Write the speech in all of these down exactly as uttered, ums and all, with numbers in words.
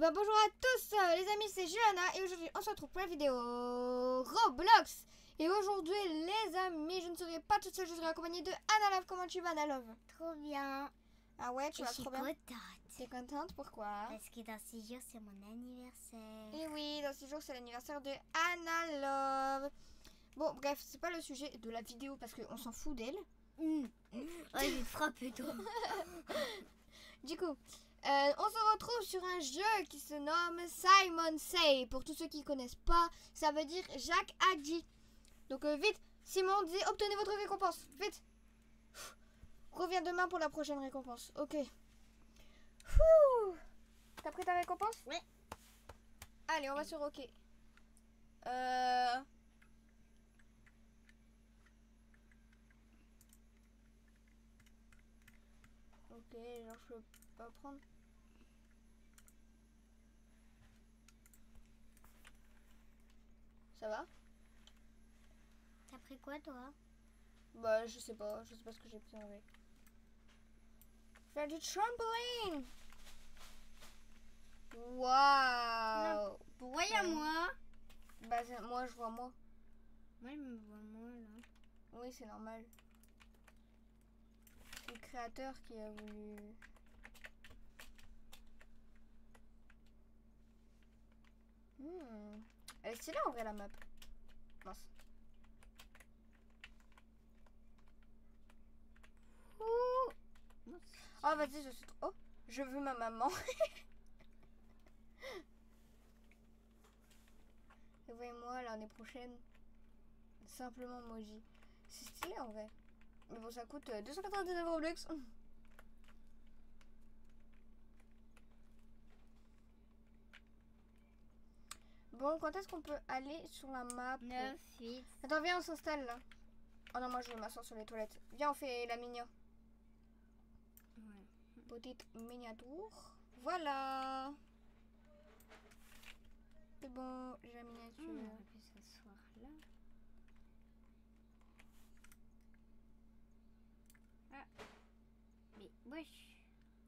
bah bonjour à tous euh, les amis, c'est Johanna et aujourd'hui on se retrouve pour la vidéo Roblox. Et aujourd'hui les amis, je ne serai pas toute seule, je serai accompagnée de Anna Love. Comment tu vas Anna Love? Trop bien. Ah ouais, tu Et vas je suis trop bien. contente. T'es contente? Pourquoi? Parce que dans six jours c'est mon anniversaire. Et oui, dans six jours c'est l'anniversaire de Anna Love. Bon bref, c'est pas le sujet de la vidéo parce qu'on s'en fout d'elle. Mmh. Oh, je vais te frapper toi. Du coup, euh, on se retrouve sur un jeu qui se nomme Simon Say. Pour tous ceux qui ne connaissent pas, ça veut dire Jacques a dit. Donc euh, vite, Simon dit obtenez votre récompense. Vite. Reviens demain pour la prochaine récompense. Ok. T'as pris ta récompense? Ouais. Allez, on va sur OK. Euh... Ok, genre je peux pas prendre. Ça va? T'as pris quoi toi? Bah je sais pas, je sais pas ce que j'ai pris en vrai. Faire du trampoline. Waouh. Pourquoi y'a moi? Bah moi je vois moi. Moi je me vois moi là. Oui c'est normal. C'est le créateur qui a voulu. Hmm. Elle est stylée en vrai la map. Mince. Ouh. Oh vas-y je suis trop... Oh je veux ma maman. Et voyez-moi l'année prochaine. Simplement Moji. C'est stylé en vrai. Mais bon ça coûte deux cent quatre-vingt-dix-neuf Robux. Bon, quand est-ce qu'on peut aller sur la map? neuf, huit. Attends, viens, on s'installe là. Oh non, moi je vais m'asseoir sur les toilettes. Viens, on fait la mignon. Ouais. Petite miniature. Voilà. C'est bon, j'ai la miniature. On aurait pu s'asseoir là. Ah. Mais wesh.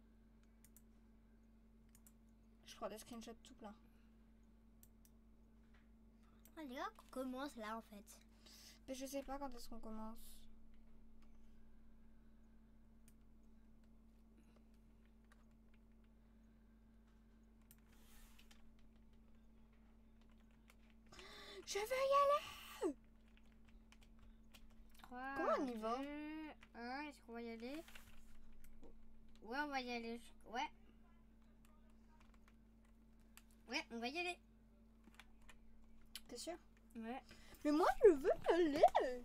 Je prends des screenshots tout plein. Oh les gars, on commence là en fait. Mais je sais pas quand est-ce qu'on commence. Je veux y aller. trois, Comment on y va? deux, un, est-ce qu'on va y aller? Ouais, on va y aller. Ouais. Ouais, on va y aller. T'es sûr? Ouais. Mais moi je veux y aller.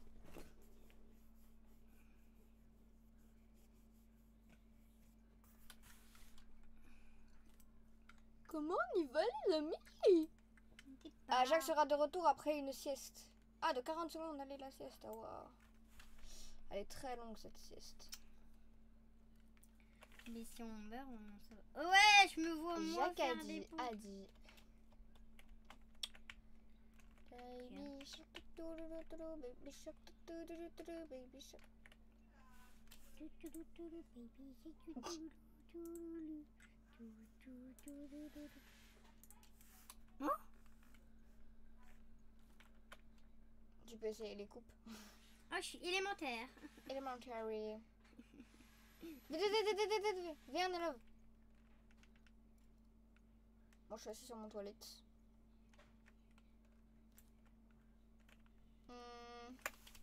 Comment on y va les amis? Ah, Jacques sera de retour après une sieste. Ah, de quarante secondes, allez la sieste. Oh, wow. Elle est très longue cette sieste. Mais si on meurt, on se... Oh ouais, je me vois moi Jacques faire a des dit, pompes. a dit. Baby shark, doo-doo-doo-doo, baby shark, doo-doo-doo-doo, baby shark. Oh, Tu peux essayer les coupes. oh, je suis élémentaire. Elementary. Vite, vite, vite, vite, vite, vite. Viens, Anna. Moi, je suis assis sur mon toilette. Hmm.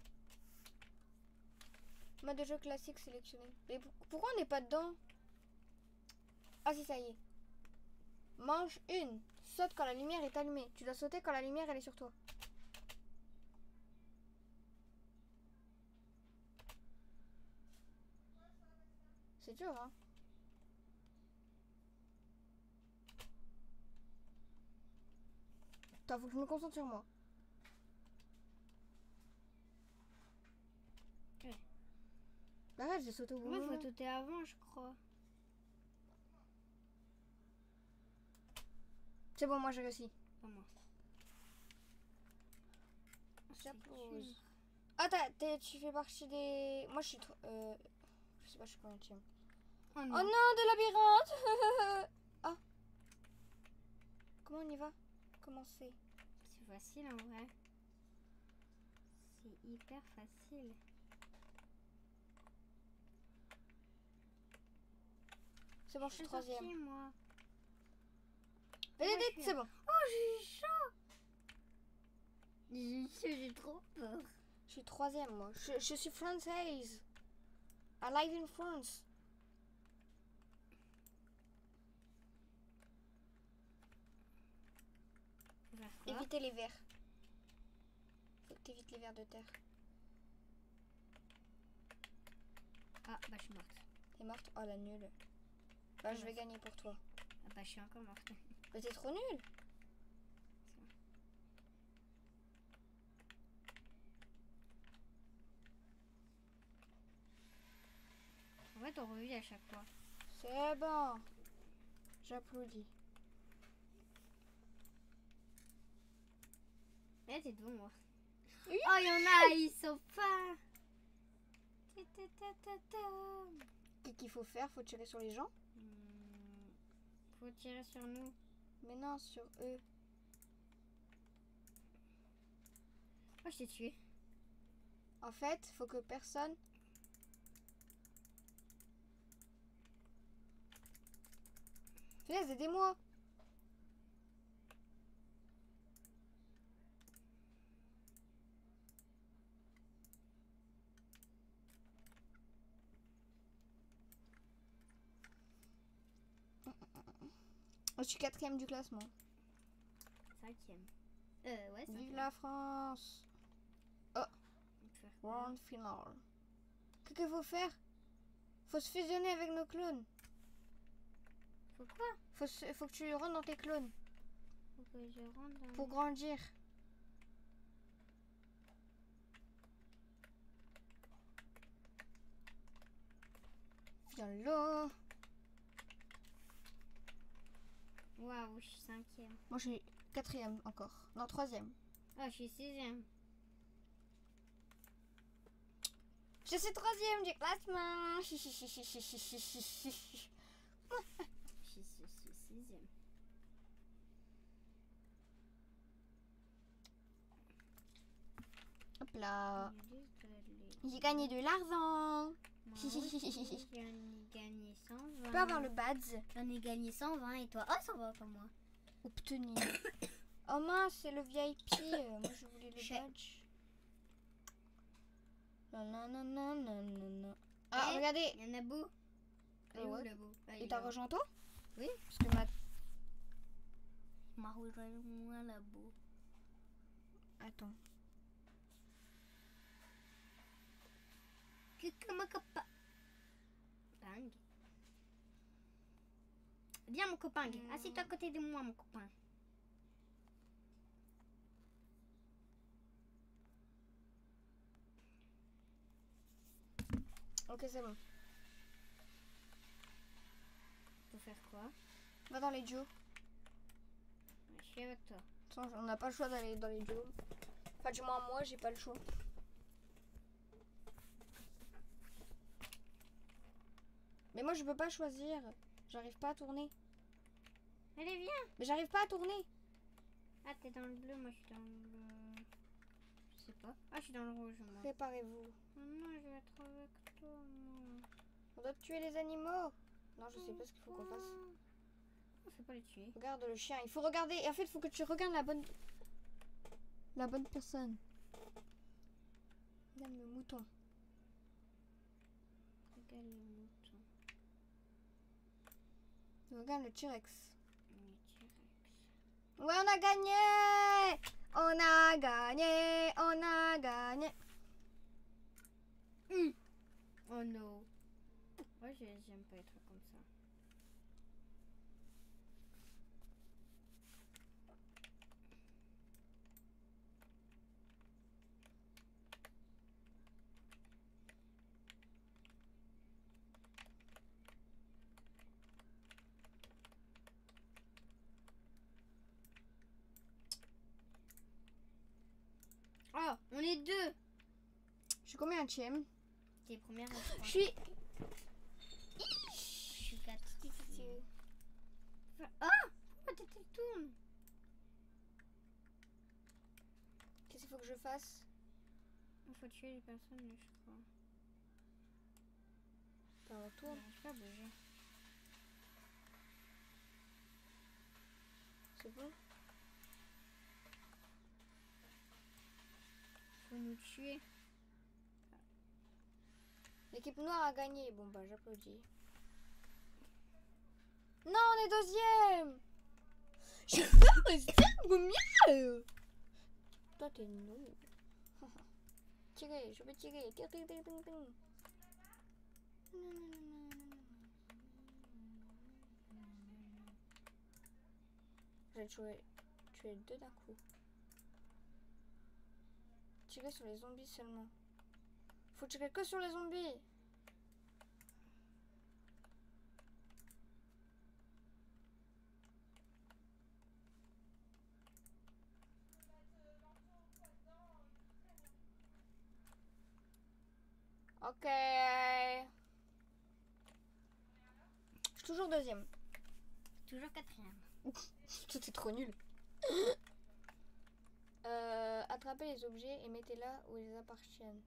Mode de jeu classique sélectionné. Mais pour- pourquoi on n'est pas dedans? Ah si, ça y est. Manche une. Saute quand la lumière est allumée. Tu dois sauter quand la lumière elle est sur toi. C'est dur, hein. Attends, faut que je me concentre sur moi. Ouais. Bah ouais, j'ai sauté au bon Moi, moment. faut sauter avant, je crois. C'est bon, moi j'ai réussi. Pas moi. J'applause. Ah, t'as- t'es- tu fais partie des... Moi, je suis trop... Euh... Je sais pas, je suis combien de team. Oh Oh non. non, de labyrinthe. Ah. Comment on y va? Comment c'est? C'est facile en vrai. C'est hyper facile. C'est bon, je suis troisième. sortie, moi. Bénédicte, je suis- c'est bon. Oh, j'ai chaud. J'ai chaud, j'ai trop peur. Je suis troisième, moi. Je, je suis française. I live in France. Faut faire quoi? Évitez les vers. Faut que t'évites les vers de terre. Ah, bah je suis morte. T'es morte? Oh la nulle. Bah, je vais gagner pour toi. Ah, bah je suis encore morte. Mais t'es trop nulle. En fait, on revit à chaque fois. C'est bon. J'applaudis. Là, t'es devant moi. Oh, il y en a, ils sont pas. Ta, ta, ta, ta, ta. Qu'est-ce qu'il faut faire? Faut tirer sur les gens? Hmm, Faut tirer sur nous. Mais non, sur eux. Oh, je t'ai tué. En fait, faut que personne... Punaise, aidez-moi. Je suis quatrième du classement. Cinquième. Euh, ouais, Vive cinquième. la France. Oh, On peut faire quoi? grand final. Qu'est-ce qu'il faut faire? Faut se fusionner avec nos clones. Faut quoi? Faut, se- faut que tu rentres dans tes clones Faut que je rentre dans... pour grandir. Viens là. Waouh, je suis cinquième. Moi, je suis quatrième encore. Non, troisième. Oh, je suis sixième. Je suis troisième du classement. Chi, chi, chi, chi, chi, chi, chi, chi, chi. Je suis, je suis sixième. Hop là. Il y a juste les- J'ai gagné de l'argent. Moi aussi, j'en ai gagné cent vingt. Tu peux avoir le badge. J'en ai gagné cent vingt et toi? Oh, cent vingt comme moi. Obtenir. Oh mince, c'est le V I P. Euh, Moi, je voulais le Chais. badge. Non, non, non, non, non, non, non. Ah, Eh, regardez. Il y en a beau. Euh, ouais. le beau? Ah, Il est t'a là. rejoint toi? Oui. Parce que ma... Il m'a rejoint moi là-bas. Attends. Coucou mon copain. Bang. Viens mon copain. Hmm. Assieds-toi à côté de moi mon copain. Ok, c'est bon. Faut faire quoi? Va dans les duos. Je suis avec toi. De toute façon, on n'a pas le choix d'aller dans les duos. Enfin, du moins, moi, j'ai pas le choix. Mais moi, je peux pas choisir. J'arrive pas à tourner. Allez, viens. Mais j'arrive pas à tourner. Ah, t'es dans le bleu, moi je suis dans le... Je sais pas. Ah, je suis dans le rouge, moi. Préparez-vous. Oh non, je vais être avec toi, moi. On doit tuer les animaux. Non, je sais pas ce qu'il faut qu'on fasse. On fait pas les tuer. Regarde le chien. Il faut regarder. Et en fait, il faut que tu regardes la bonne... La bonne personne. Regarde le mouton. Regarde les moutons. Regarde le T-Rex. Les T-Rex. Ouais, on a gagné. On a gagné. On a gagné. Hum. Oh non. Moi, j'ai- j'aime pas être comme ça. Oh, on est deux. Je suis combien tième? T'es première. Je suis... Je suis quatrième. C'est- Ah, pourquoi t'étais tourne? je fasse? Il faut tuer les personnes, je crois. T'as un tour? Je pas bouger. C'est bon? Faut nous tuer. L'équipe noire a gagné. Bon bah j'applaudis. Non, on est deuxième. Je veux rester mieux. Toi t'es nul. Tirer, je vais tirer. Ting, ting, ting, ting, ting. Je vais tuer, tuer deux d'un coup. Tirer sur les zombies seulement. Faut tirer que sur les zombies. Ok. Je suis toujours deuxième. Toujours quatrième. Tout est trop nul. euh, attrapez les objets et mettez-la où ils appartiennent.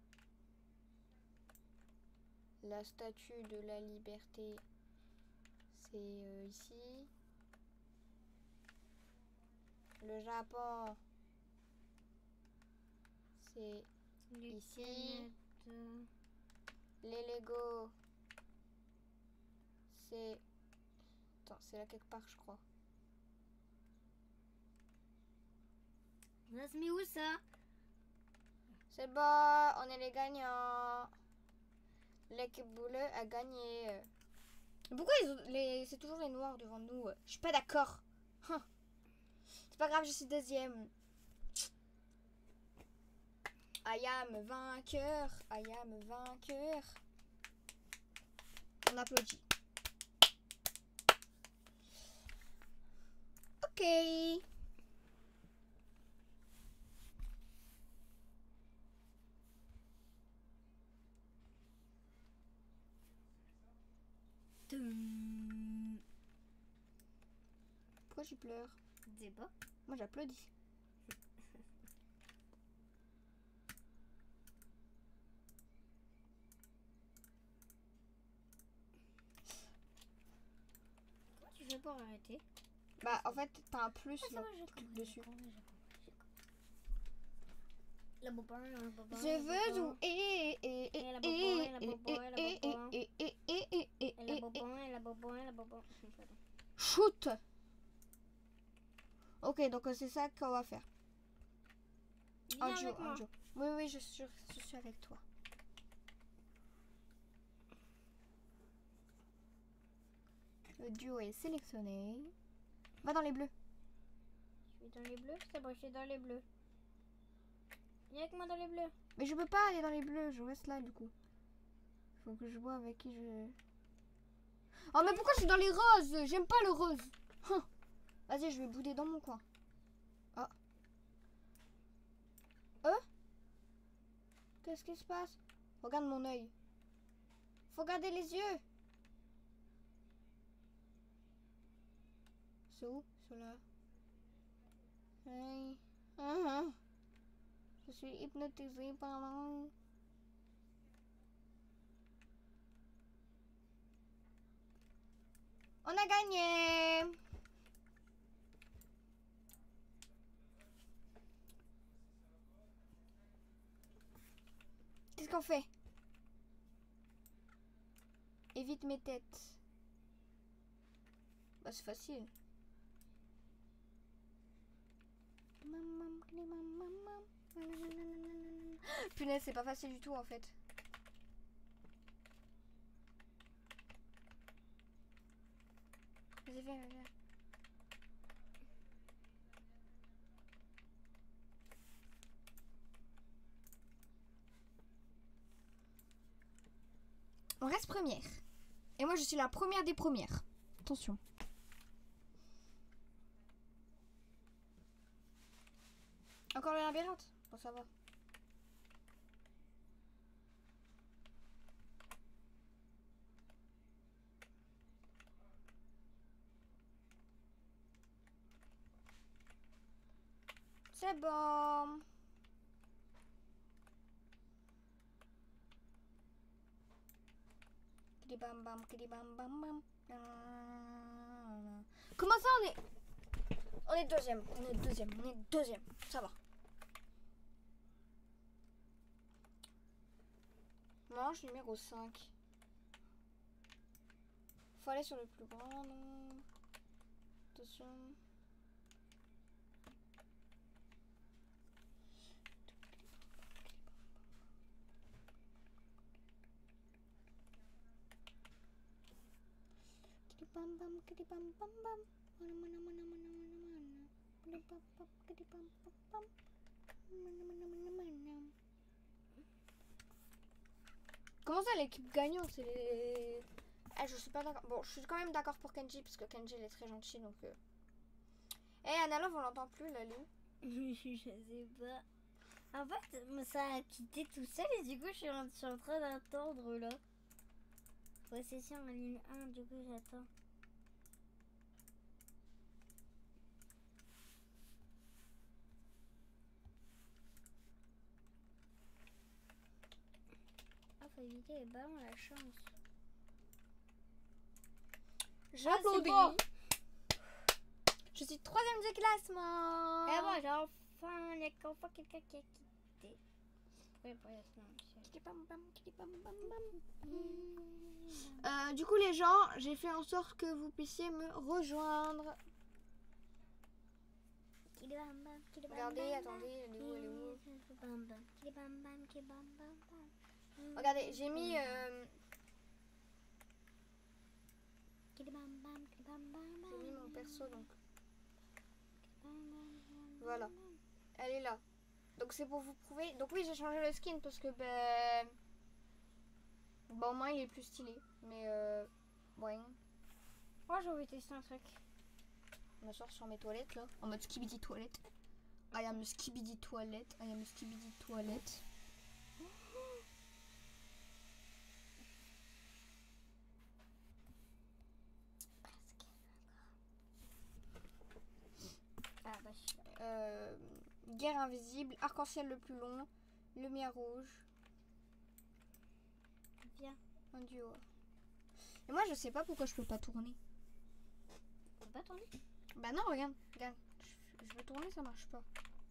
La statue de la liberté, c'est euh, ici. Le Japon, c'est ici. Canettes. Les Lego, c'est... Attends, c'est là quelque part, je crois. Ça se met où ça? C'est bon, on est les gagnants. L'équipe bleue a gagné. Pourquoi ils ont les... c'est toujours les noirs devant nous? Je suis pas d'accord. C'est pas grave, je suis deuxième. I am vainqueur. I am vainqueur. On applaudit. Ok. Tum. Pourquoi tu pleures? Je sais pas. Moi j'applaudis. Comment tu fais pour arrêter? Bah en fait t'as un plus Ah, là, vrai, j'ai tu cliques compris, dessus. j'ai compris, j'ai compris, j'ai compris. La bobin, la bobin. Je veux jouer et et et Et la et bobin, et la et bobin, et la et bobin. et et et et et Et la et bobin, et la bobin, et la bobin. Pardon. shoot. Ok, donc c'est ça qu'on va faire. Viens Un duo, avec un moi. duo. Oui, oui, je suis, je suis avec toi. Le duo est sélectionné. Va dans les bleus. Je suis dans les bleus, c'est bon, je suis dans les bleus. Viens avec moi dans les bleus. Mais je peux pas aller dans les bleus, je reste là du coup. Faut que je vois avec qui je... Oh mais pourquoi je suis dans les roses? J'aime pas le rose. Hum. Vas-y, je vais bouder dans mon coin. Oh. Euh Qu'est-ce qui se passe? Regarde mon œil. Faut garder les yeux. C'est où? C'est là. Hey. Uh-huh. Je suis hypnotisée par l'angle. On a gagné. Qu'est-ce qu'on fait? Évite mes têtes. Bah c'est facile. Punaise, c'est pas facile du tout en fait. Vas-y, viens, viens. On reste première. Et moi je suis la première des premières. Attention. Encore le labyrinthe? Bon, ça va. C'est bon. kidi bam bam, kidi bam bam bam. Nanana. Comment ça on est... On est deuxième, on est deuxième, on est deuxième. Ça va. Manche numéro cinq. Faut aller sur le plus grand. Non. Attention. Bam bam kidi bam bam bam. Comment ça l'équipe gagnante c'est les... Ah je suis pas d'accord. Bon je suis quand même d'accord pour Kenji parce que Kenji il est très gentil donc. Euh... Eh hey, Anna on l'entend plus la Lou. Je sais pas. En fait ça a quitté tout seul et du coup je suis en, je suis en train d'attendre là. Possession en ligne un du coup j'attends. Faut éviter les ballons à la chance. J'applaudis. Ah, bon. Je suis troisième du classement. Et moi, j'ai enfin, il y a enfin quelqu'un qui a quitté. Euh, du coup, les gens, j'ai fait en sorte que vous puissiez me rejoindre. Regardez, attendez, elle est où, elle est où? Regardez, j'ai mis... Euh... J'ai mis mon perso, donc... Voilà. Elle est là. Donc c'est pour vous prouver... Donc oui, j'ai changé le skin parce que, ben... Bon, au moins, il est plus stylé. Mais, euh... ouais. Moi, j'ai envie de tester un truc. On sort sur mes toilettes, là. En mode skibidi toilette. I am a skibidi toilette. I am a skibidi toilette. Ah bah je suis là. Euh, guerre invisible, arc-en-ciel le plus long, lumière rouge. Viens. Un duo. Et moi je sais pas pourquoi je peux pas tourner. Tu peux pas tourner? Bah non, regarde, regarde. Je, je veux tourner, ça marche pas.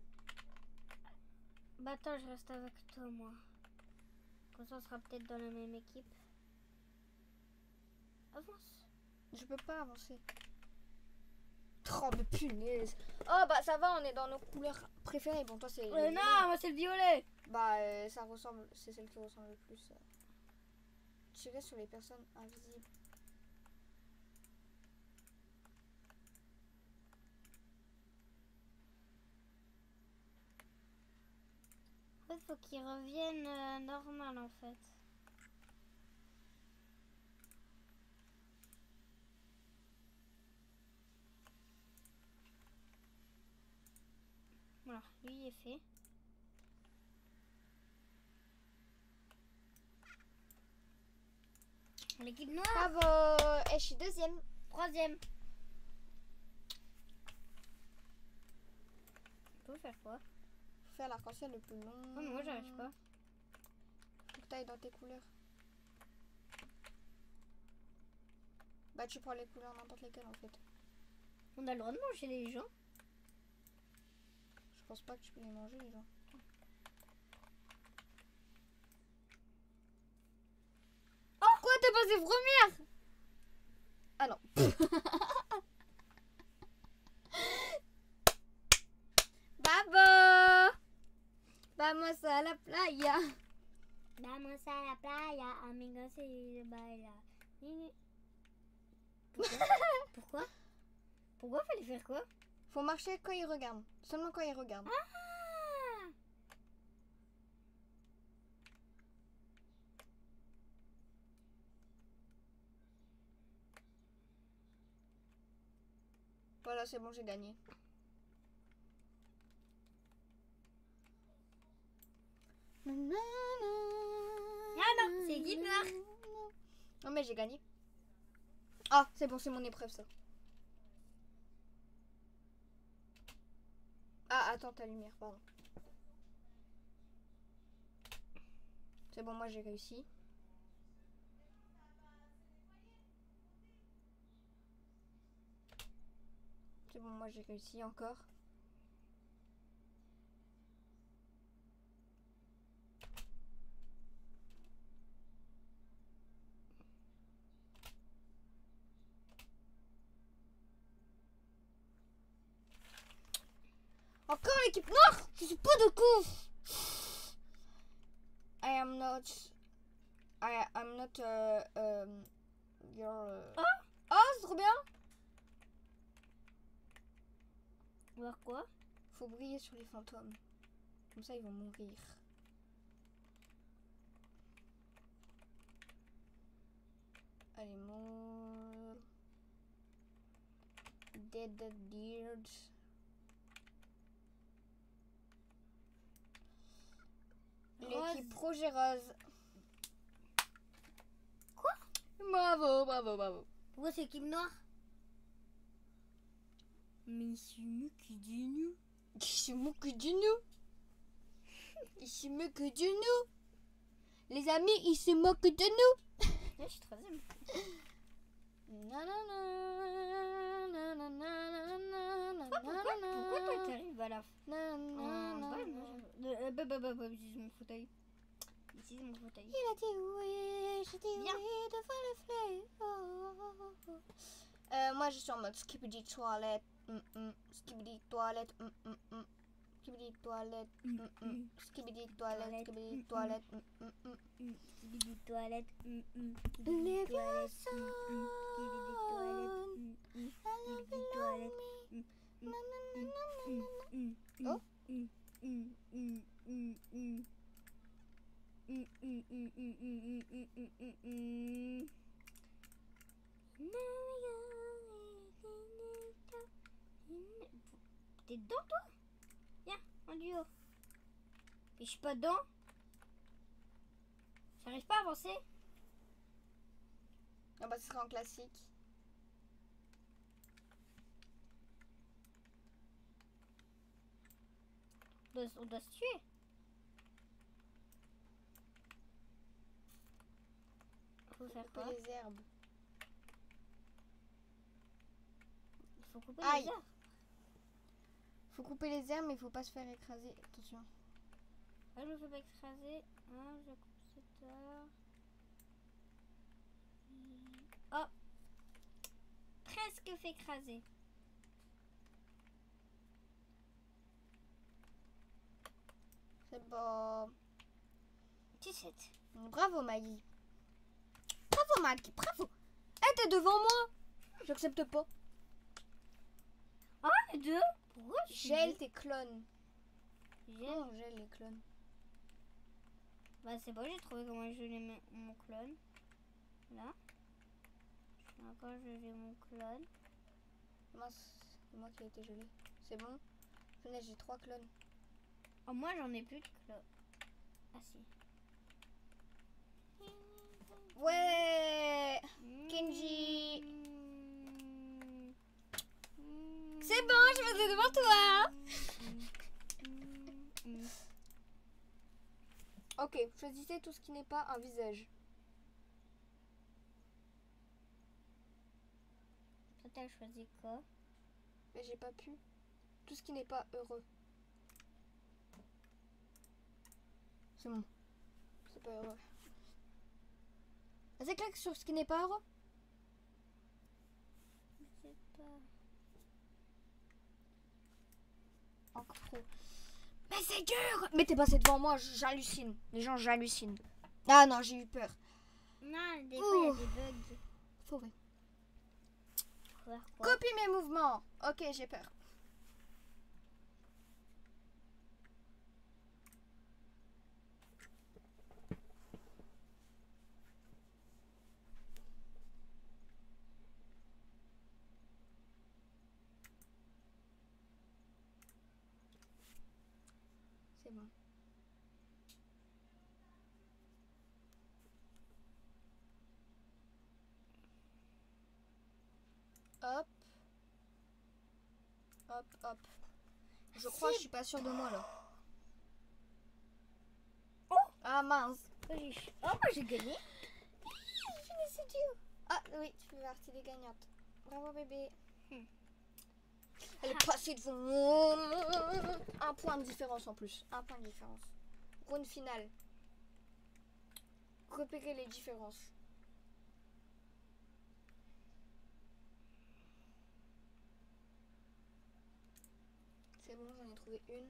Bah attends, je reste avec toi moi. Comme ça on sera peut-être dans la même équipe. Avance. Je peux pas avancer. Oh mais punaise. Oh bah ça va, on est dans nos couleurs préférées. Bon toi c'est... Euh, non, moi c'est le violet. Bah euh, ça ressemble, c'est celle qui ressemble le plus. Euh... Tirer sur les personnes invisibles. En fait faut qu'ils reviennent euh, normal en fait. Voilà, lui est fait. L'équipe noire. Bravo. Et je suis deuxième. Troisième. Faut faire quoi? Faut faire l'arc-en-ciel le plus long. Oh, mais moi j'arrive pas. Faut que t'ailles dans tes couleurs. Bah tu prends les couleurs n'importe lesquelles en fait. On a le droit de manger les gens? Je pense pas que tu peux les manger les gens. Oh quoi, t'es passé première? Ah non. Babo. Vamos a la playa. Vamos a la playa, amigos y baila. Pourquoi? Pourquoi? Pourquoi fallait faire quoi? Faut marcher quand il regarde. Seulement quand il regarde. Ah! Voilà, c'est bon, j'ai gagné. Ah non, c'est équipe noire. Non mais j'ai gagné. Ah, c'est bon, c'est mon épreuve ça. Ah, attends, ta lumière, pardon. C'est bon, moi j'ai réussi. C'est bon, moi j'ai réussi encore. Encore l'équipe noire. Je suis pas de coup. I am not. I am not. Uh, um, your. Uh... Oh, oh c'est trop bien. Voir quoi? Faut briller sur les fantômes. Comme ça, ils vont mourir. Allez, more. Dead, dead, dead. L'équipe projet rose. Quoi? Bravo, bravo, bravo. Pourquoi c'est équipe noire? Mais c'est mieux qui dit nous. C'est mieux que de nous. C'est mieux que de nous. Les amis, ils se moquent de nous. Là, je suis troisième. Pourquoi, pourquoi toi t'arrives à la fin? Bah, bah, bah, bah, utilise mon fauteuil. Utilise mon fauteuil. Il a dit oui, j'ai dit Viens. oui devant le fleuve. Euh, moi je suis en mode skibidi toilette. Mm -mm. Skibidi toilette. Mm -mm -mm. Skibidi toilette. Mm -mm. Skibidi toilette. Skibidi toilette. Mm -mm. Skibidi toilette. Les vieux Skibidi toilette. Oh. T'es dedans toi? Viens, en duo. Et je suis pas dedans. J'arrive pas à avancer. Ah bah ce sera en classique. On doit, on doit se tuer. Faut faire Couper quoi? les herbes. Il faut couper Aïe. les herbes. Faut couper les herbes mais il faut pas se faire écraser. Attention. Ah, je me fais pas écraser. Ah, je coupe cette heure. Oh. Presque fait écraser. C'est bon. dix-sept. Bravo Maggie. Bravo Maggie, bravo. Eh, t'es devant moi. J'accepte pas. Ah, les deux. Pourquoi je suis Gèle deux? tes clones. Gèle. Non, gèle les clones. Bah c'est bon, j'ai trouvé comment geler mon, mon clone. Là. Je vais encore geler mon clone. Mince, c'est moi qui ai été gelé. C'est bon. Venez, j'ai trois clones. Oh, moi j'en ai plus de clone. Ah si. Ouais. Kenji. Mmh. C'est bon, je faisais devant toi. Ok, choisissez tout ce qui n'est pas un visage. Toi t'as choisi quoi? Mais j'ai pas pu. Tout ce qui n'est pas heureux. C'est bon. C'est pas heureux. Vas-y, claque sur ce qui n'est pas heureux. Je sais pas. Encore trop. Mais c'est dur. Mais t'es passé devant moi, j'hallucine. Les gens, j'hallucine. Ah non, j'ai eu peur. Non, des fois il y a Ouh. des bugs. Sauvé. Faut faire quoi? Copie mes mouvements. Ok, j'ai peur. C'est bon. Hop. Hop, hop. Je crois que je suis pas sûre de moi là. Oh. Ah mince. Oh, j'ai- oh, moi j'ai gagné. Mais c'est dur. Ah oui, tu fais partie des gagnantes. Bravo bébé. Hmm. passer devant. Un point de différence en plus. Un point de différence. Round finale. Repérez les différences. C'est bon, j'en ai trouvé une.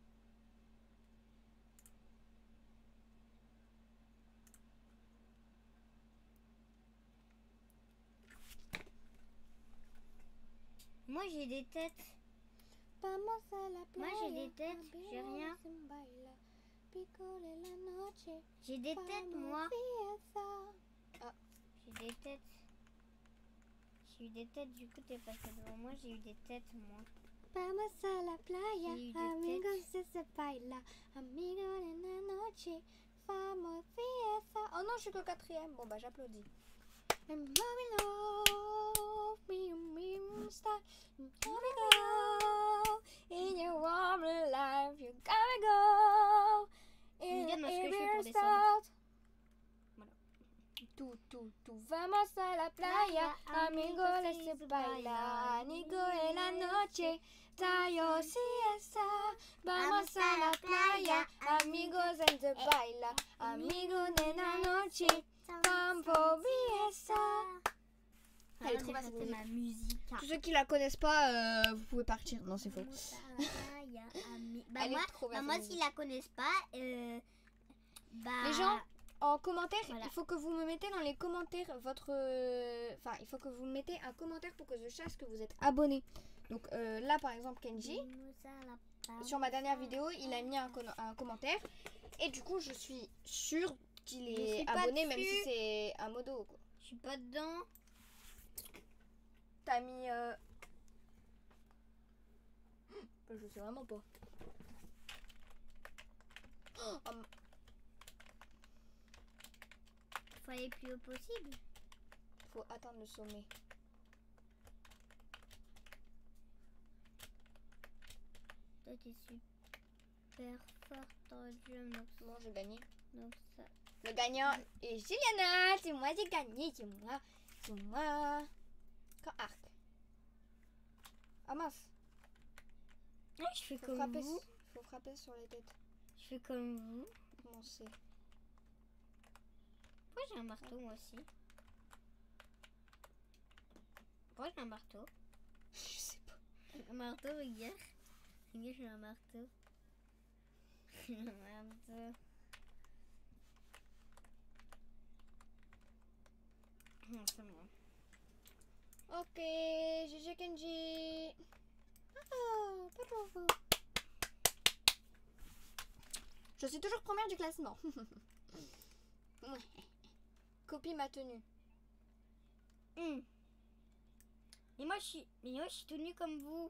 Moi j'ai des têtes. Vamos a la Moi j'ai des playa, têtes, j'ai rien. sin baila, picole la noche, J'ai des têtes moi. Ah, J'ai des têtes. J'ai eu des têtes, du coup t'es passé devant moi, j'ai eu des têtes moi. vamos a la playa, J'ai eu des amigos se se baila, amigo en la noche, vamos fiesta. Oh non, je suis que quatrième. Bon bah j'applaudis. And mommy love me, me start. Gotta go in your warm life. You gotta go in Regarde-moi ce que je fais your pour descendre. start. Voilà. Tu, tu, tu, vamos a la playa, amigos de se baila, amigo en la noche, tayo siesta. Vamos a la playa, amigos en se baila, amigos en la noche, campo fiesta. Elle est trop bien, bien, c'était ma musique. Tous ceux qui la connaissent pas, euh, vous pouvez partir. Non, c'est faux. Bah Elle moi, est trop bien. bah moi cette s'ils musique. la connaissent pas, euh, bah... Les gens, en commentaire, Voilà. il faut que vous me mettez dans les commentaires votre... euh, Enfin, il faut que vous mettez un commentaire pour que je sache que vous êtes abonné. Donc euh, là, par exemple, Kenji, sur ma dernière vidéo, il a mis un, con- un commentaire. Et du coup, je suis sûre qu'il Je est suis pas abonné, même dessus. si c'est un modo, quoi. Je suis pas dedans. T'as mis... Euh... Je sais vraiment pas. Oh, um, Faut aller plus haut possible. faut atteindre le sommet. Toi t'es super forte en jeu, donc, Bon, j'ai gagné. donc ça... Le gagnant est Juliana. C'est moi, j'ai gagné. C'est moi. C'est moi. Quand arc. Ah mince. Ah, je fais Faut comme frapper, vous. faut frapper sur les têtes. Je fais comme vous. Comment c'est? Pourquoi j'ai un marteau moi aussi? Pourquoi j'ai un marteau? Je sais pas. Un marteau, regarde. Regarde, j'ai un marteau. J'ai un marteau. Non, c'est bon. Ok, G G Kenji. Oh, pas trop faux. Je suis toujours première du classement. Ouais. Copie ma tenue. Hum. Mais moi je suis, mais moi je suis tenue comme vous.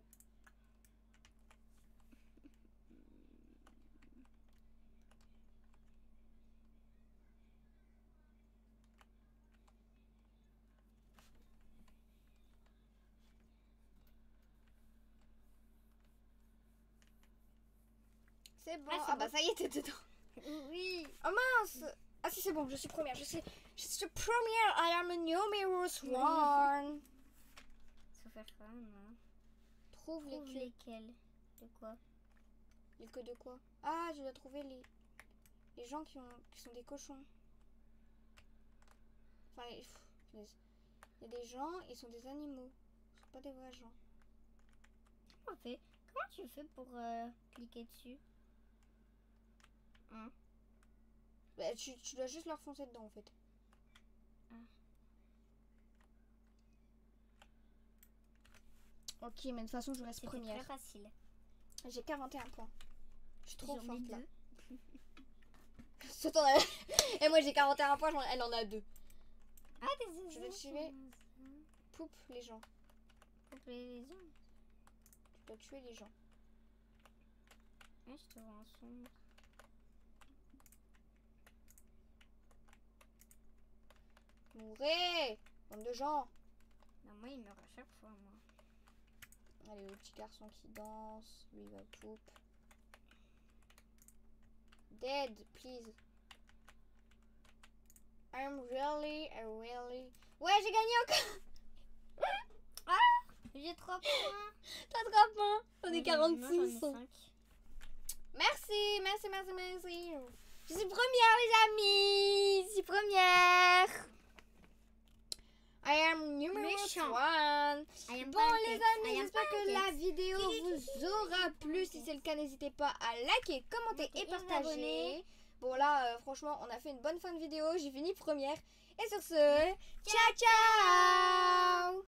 C'est bon. Ah, Ah, c'est bah bon. ça y est, t'es dedans. Oui. Oh mince. Ah si, c'est bon, je suis première. Je suis, je suis première. I am a numerous one. Ça fait quoi, non? Trouve les Trouve queues. lesquels? De quoi? Les queues de quoi? Ah, je dois trouver les, les gens qui, ont, qui sont des cochons. Enfin, les- pff, les- il y a des gens, ils sont des animaux. Ils sont pas des vrais gens. Comment, on fait? Comment tu fais pour euh, cliquer dessus? Hein? Bah, tu, tu dois juste leur foncer dedans en fait. Ok, mais de toute façon, je reste C'était très première. facile. J'ai quarante et un points. Je suis trop J'en ai forte là. deux. Toi, t'en as- Et moi j'ai quarante et un points, j'en- elle en a deux. Ah, des Je vais tuer. Poupe les gens. Couper les gens. Tu dois tuer les gens. Ah, je te vois en sombre. Mourez! Bande de gens. Non, moi, il meurt à chaque fois, moi. Allez, le petit garçon qui danse. Lui il va poupe. Dead, please. I'm really, I really. Ouais, j'ai gagné encore! J'ai trois points. T'as trois points. On est Non, quarante-six. j'en ai cinq. Merci, merci, merci, merci. Je suis première, les amis. Je suis première. I am number Méchant. one. I am Bon, les pancake. I amis, am j'espère que pancake. la vidéo vous aura plu. Si c'est le cas, n'hésitez pas à liker, commenter Liker et et vous partager. abonner. Bon, là, euh, franchement, on a fait une bonne fin de vidéo. J'ai fini première. Et sur ce, ciao, ciao.